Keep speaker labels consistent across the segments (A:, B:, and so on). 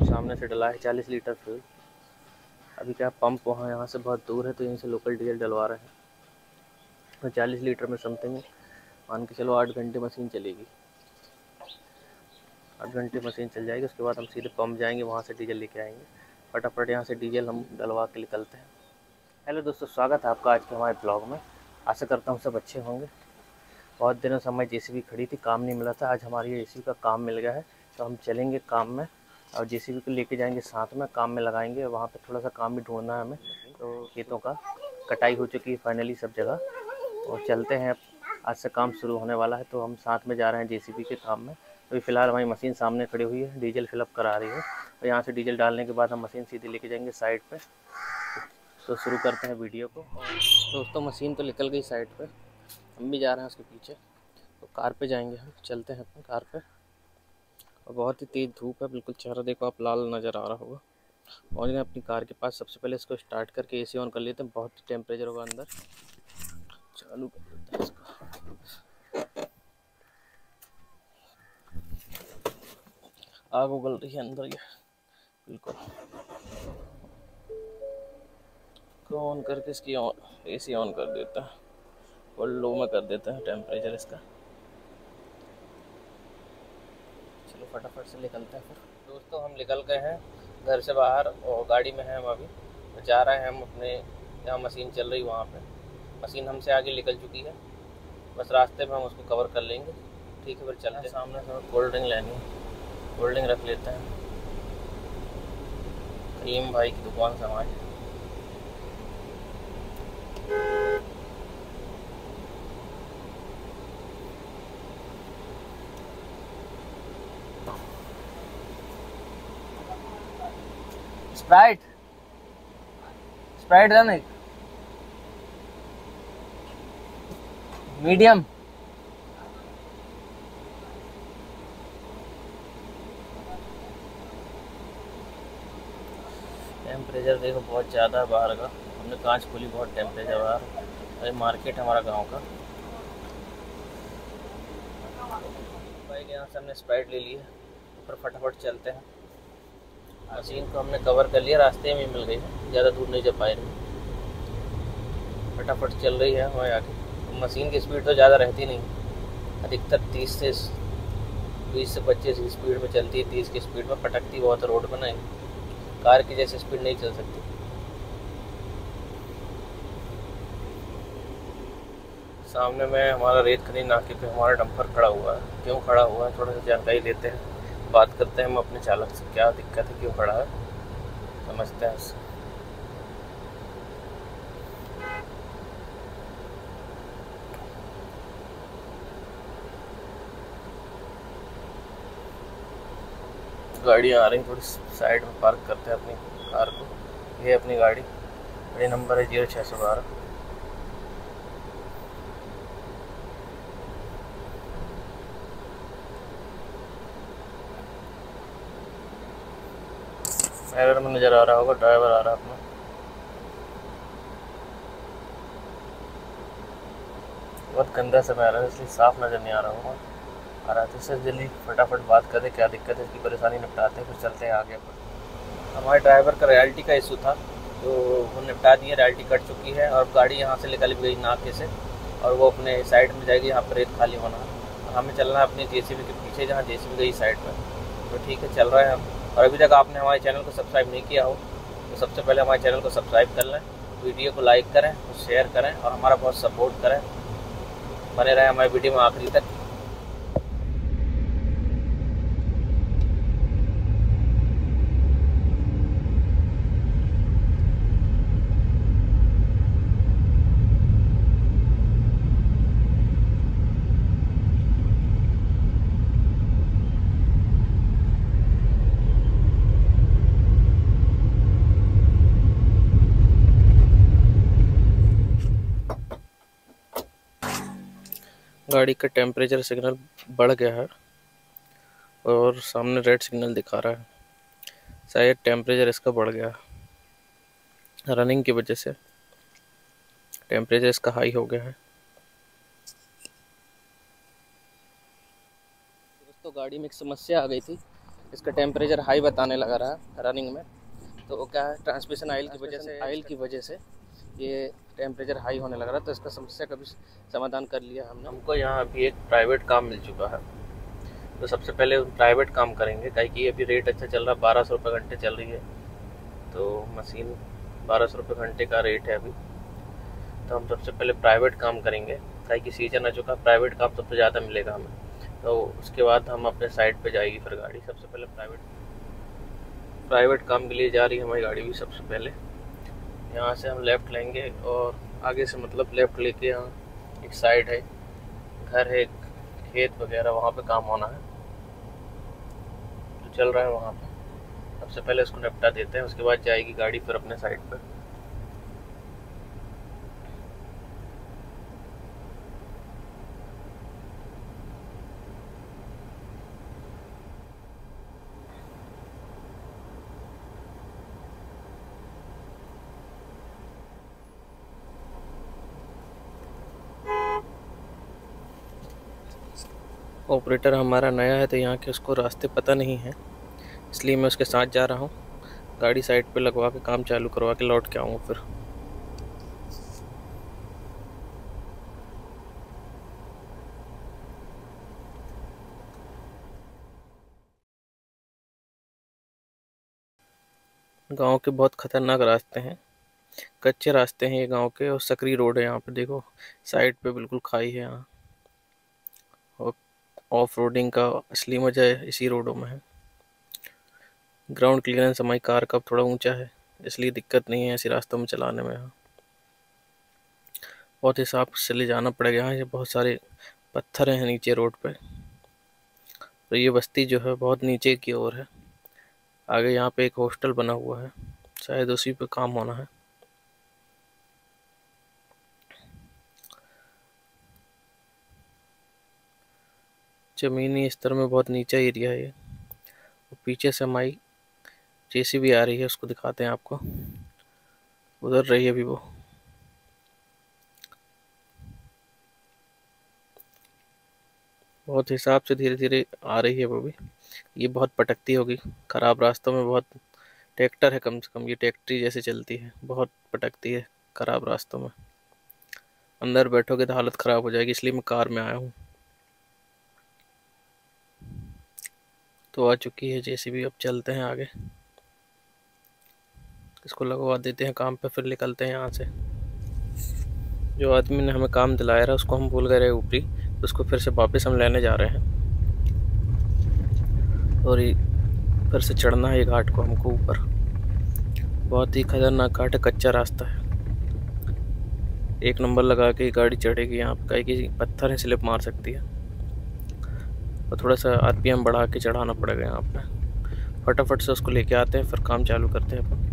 A: सामने से डला है 40 लीटर फ्यूल। अभी क्या पंप वहाँ यहाँ से बहुत दूर है तो यहीं से लोकल डीजल डलवा रहे हैं। तो 40 लीटर में समथिंग मान के चलो 8 घंटे मशीन चलेगी। 8 घंटे मशीन चल जाएगी, उसके बाद हम सीधे पंप जाएंगे, वहाँ से डीजल लेके आएंगे। फटाफट यहाँ से डीजल हम डलवा के निकलते हैं। हेलो दोस्तों, स्वागत है आपका आज के हमारे ब्लॉग में। आशा करता हूँ सब अच्छे होंगे। बहुत दिनों से हमारी जेसीबी खड़ी थी, काम नहीं मिला था। आज हमारी जेसीबी का काम मिल गया है तो हम चलेंगे काम में और जेसीबी को लेके जाएंगे, साथ में काम में लगाएंगे। वहाँ पे थोड़ा सा काम भी ढूंढना है हमें। तो खेतों का कटाई हो चुकी है फाइनली सब जगह, और चलते हैं। आज से काम शुरू होने वाला है तो हम साथ में जा रहे हैं जेसीबी के काम में। अभी फ़िलहाल हमारी मशीन सामने खड़ी हुई है, डीजल फिलअप करा रही है और यहाँ से डीजल डालने के बाद हम मशीन सीधे लेके जाएंगे साइड पे। तो शुरू करते हैं वीडियो को। दोस्तों मशीन तो निकल गई साइड पे, हम भी जा रहे हैं उसके पीछे। तो कार पे जाएंगे, हम चलते हैं अपनी कार पे। और बहुत ही तेज़ धूप है, बिल्कुल चेहरा देखो आप लाल नज़र आ रहा होगा। पहुँच गए अपनी कार के पास। सबसे पहले इसको स्टार्ट करके एसी ऑन कर लेते हैं, बहुत टेम्परेचर होगा अंदर। चालू कर देते हैं इसको। आग उगल रही है अंदर ये बिल्कुल। को ऑन करके इसकी एसी ऑन कर देता है और लो में कर देते हैं टेम्परेचर इसका। चलो फटाफट से निकलते हैं फिर। दोस्तों हम निकल गए हैं घर से बाहर और गाड़ी में हैं हम अभी। तो जा रहे हैं हम अपने जहाँ मशीन चल रही वहाँ पे। मशीन हमसे आगे निकल चुकी है, बस रास्ते में हम उसको कवर कर लेंगे। ठीक है फिर चलते हैं। सामने से कोल्ड ड्रिंक लेनी है, कोल्ड ड्रिंक रख लेते हैं। करीम भाई की दुकान से हमारी। स्प्राइट स्प्राइट देना एक मीडियम। टेम्परेचर देखो बहुत ज़्यादा है बाहर का, हमने कांच खोली, बहुत टेम्परेचर बाहर। अरे मार्केट हमारा गांव का। भाई के यहाँ से हमने स्प्राइट ले ली है, ऊपर फटाफट चलते हैं। मशीन को हमने कवर कर लिया, रास्ते में मिल गई है, ज़्यादा दूर नहीं जा पाए रही। फटाफट चल रही है हमारे आगे। मशीन की स्पीड तो ज़्यादा रहती नहीं, अधिकतर 20 से 25 की स्पीड में चलती है। 30 की स्पीड में पटकती बहुत रोड पर, नहीं कार की जैसे स्पीड नहीं चल सकती। सामने में हमारा रेत खनी नाके पे हमारा डंपर खड़ा हुआ है। क्यों खड़ा हुआ है थोड़ा सा जानकारी लेते हैं, बात करते हैं हम अपने चालक से, क्या दिक्कत है, क्यों खड़ा है, समझते हैं उससे। गाड़ियाँ आ रही, थोड़ी साइड में पार्क करते हैं अपनी कार को। ये अपनी गाड़ी नंबर है 0612। ड्राइवर में नज़र आ रहा होगा, ड्राइवर आ रहा है अपना। बहुत गंदा समय आ रहा है इसलिए साफ नज़र नहीं आ रहा होगा। आ रहा तो इससे जल्दी फटाफट बात करें, क्या दिक्कत है, इसकी परेशानी निपटाते हैं, फिर चलते हैं आगे पर। हमारे ड्राइवर का रॉयल्टी का इशू था तो वो निपटा दिया, रॉयल्टी कट चुकी है और गाड़ी यहाँ से निकल गई नाके से और वो अपने साइड में जाएगी, यहाँ पर रेत खाली होना है। हमें चलना है अपनी जेसीबी के पीछे, जहाँ जेसीबी गई साइड पर। तो ठीक है चल रहे हैं हम। और अभी तक आपने हमारे चैनल को सब्सक्राइब नहीं किया हो तो सबसे पहले हमारे चैनल को सब्सक्राइब कर लें, वीडियो को लाइक करें और शेयर करें और हमारा बहुत सपोर्ट करें। बने रहें हमारे वीडियो में आखिरी तक। गाड़ी का टेम्परेचर सिग्नल बढ़ गया है और सामने रेड सिग्नल दिखा रहा है। शायद टेम्परेचर इसका बढ़ गया, रनिंग की वजह से टेम्परेचर इसका हाई हो गया है। दोस्तों गाड़ी में एक समस्या आ गई थी, इसका टेम्परेचर हाई बताने लगा रहा रनिंग में, तो क्या है ट्रांसमिशन ऑयल की वजह से ये टेम्परेचर हाई होने लग रहा है। तो इसका समस्या का भी समाधान कर लिया हमने। हमको यहाँ अभी एक प्राइवेट काम मिल चुका है, तो सबसे पहले प्राइवेट काम करेंगे, काहे कि अभी रेट अच्छा चल रहा है, 1200 रुपये घंटे चल रही है, तो मशीन 1200 रुपये घंटे का रेट है अभी। तो हम सबसे पहले प्राइवेट काम करेंगे, काहे कि सीजन आ चुका, प्राइवेट काम सबसे ज़्यादा मिलेगा हमें। तो उसके बाद हम अपने साइड पे जाएगी फिर गाड़ी। सबसे पहले प्राइवेट काम के लिए जा रही है हमारी गाड़ी भी। सबसे पहले यहाँ से हम लेफ़्ट लेंगे और आगे से मतलब लेफ़्ट लेके यहाँ एक साइड है, घर है, खेत वगैरह, वहाँ पे काम होना है जो चल रहा है वहाँ पे। सबसे पहले इसको निपटा देते हैं, उसके बाद जाएगी गाड़ी फिर अपने साइड पर। ऑपरेटर हमारा नया है तो यहाँ के उसको रास्ते पता नहीं है, इसलिए मैं उसके साथ जा रहा हूँ। गाड़ी साइड पे लगवा के काम चालू करवा के लौट के आऊँगा फिर। गांव के बहुत खतरनाक रास्ते हैं, कच्चे रास्ते हैं ये गांव के, और सकरी रोड है यहाँ पे। देखो साइड पे बिल्कुल खाई है यहाँ, और ऑफ रोडिंग का असली मजा है इसी रोडों में है। ग्राउंड क्लियरेंस हमारी कार का थोड़ा ऊंचा है, इसलिए दिक्कत नहीं है ऐसे रास्तों में चलाने में। यहाँ बहुत हिसाब से ले जाना पड़ेगा, यहाँ ये बहुत सारे पत्थर हैं नीचे रोड पे। तो ये बस्ती जो है बहुत नीचे की ओर है। आगे यहाँ पे एक हॉस्टल बना हुआ है, शायद उसी पे काम होना है। जमीनी स्तर में बहुत नीचा एरिया है ये। पीछे से हमारी जेसीबी आ रही है, उसको दिखाते हैं आपको, उधर रही है अभी वो। बहुत हिसाब से धीरे धीरे आ रही है वो भी। ये बहुत पटकती होगी, खराब रास्तों में बहुत। ट्रैक्टर है कम से कम, ये ट्रैक्टरी जैसे चलती है, बहुत पटकती है खराब रास्तों में। अंदर बैठोगे तो हालत ख़राब हो जाएगी, इसलिए मैं कार में आया हूँ। तो आ चुकी है जेसीबी, अब चलते हैं आगे, इसको लगवा देते हैं काम पे, फिर निकलते हैं यहाँ से। जो आदमी ने हमें काम दिलाया रहा उसको हम भूल गए रहे ऊपरी, उसको फिर से वापस हम लेने जा रहे हैं। और फिर से चढ़ना है ये घाट को हमको ऊपर। बहुत ही खतरनाक घाट है, कच्चा रास्ता है। एक नंबर लगा के गाड़ी चढ़ेगी यहाँ पे, कहीं पत्थर है स्लिप मार सकती है, और थोड़ा सा आरपीएम बढ़ा के चढ़ाना पड़ेगा यहाँ पे। फटाफट से उसको लेके आते हैं, फिर काम चालू करते हैं अपन।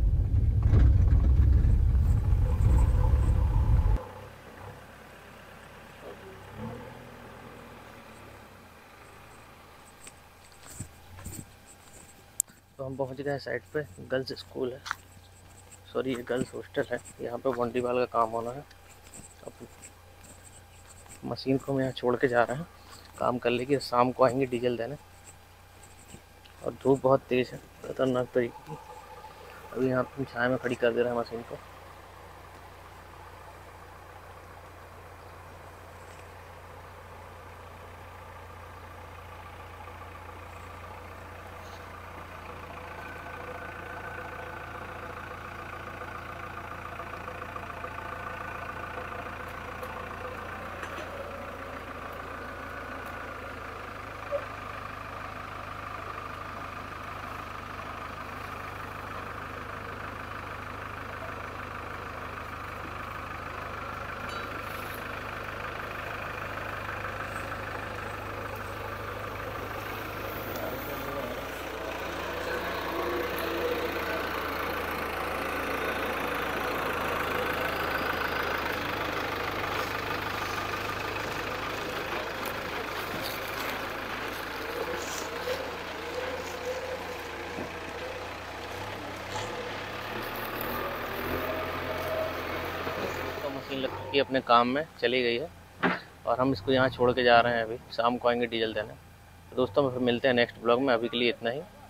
A: तो हम पहुँच गए साइड पे। गर्ल्स स्कूल है, सॉरी ये गर्ल्स हॉस्टल है। यहाँ पे वॉलीबॉल का काम होना है। अब मशीन को हम यहाँ छोड़ के जा रहे हैं, काम कर लेगी, शाम को आएंगे डीजल देने। और धूप बहुत तेज़ है, खतरनाक तरीके की। अभी यहाँ पे छाया में खड़ी कर दे रहे हैं मशीन को। मशीन लग चुकी अपने काम में चली गई है, और हम इसको यहाँ छोड़ के जा रहे हैं। अभी शाम को आएंगे डीजल देने। तो दोस्तों फिर मिलते हैं नेक्स्ट ब्लॉग में, अभी के लिए इतना ही।